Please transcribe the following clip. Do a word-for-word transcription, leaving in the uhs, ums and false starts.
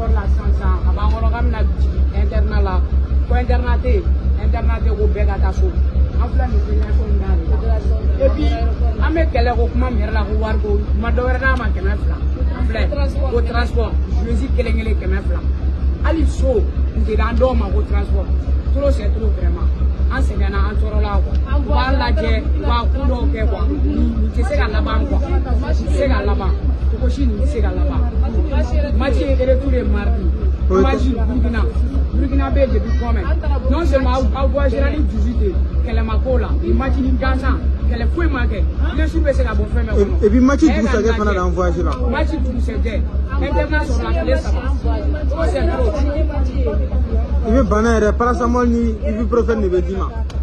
aéroport la sansan a b'an kɔnɔ k'an bɛna internat la ko internat tɛ yen internat tɛ ko bɛɛ ka taa so an filɛ nin filiation in da de la et puis an bɛ kɛlɛ ko kuma min yɛrɛ la ko wari ko ma dɔ wɛrɛ d'a ma kɛmɛ fila an filɛ ko transport josi kelen kelen kɛmɛ fila hali so n tɛ d'an dɔw ma ko transport trop c'est trop vraiment an sɛgɛnna an tɔɔrɔla quoi u b'a lajɛ u b'a ko dɔw kɛ quoi nin tɛ se ka laban quoi nin tɛ se ka laban cogo si nin tɛ se ka laban match ye retour ye mardi match Burkina Burkina bɛ depuis kɔmɛ non seulement aw voyagera ni dix-huit ye kɛlɛma ko la ni match ni gansan kɛlɛ foyi ma kɛ lesu bɛ se ka bɔ fɛn bɛɛ kɔnɔ et puis match dugusajɛ fana d'an voyage la match dugusajɛ internat sɔrɔla tile saba trop c'est trop i bɛ bana yɛrɛ paracetamol ni ibuprofène de bɛ d'i ma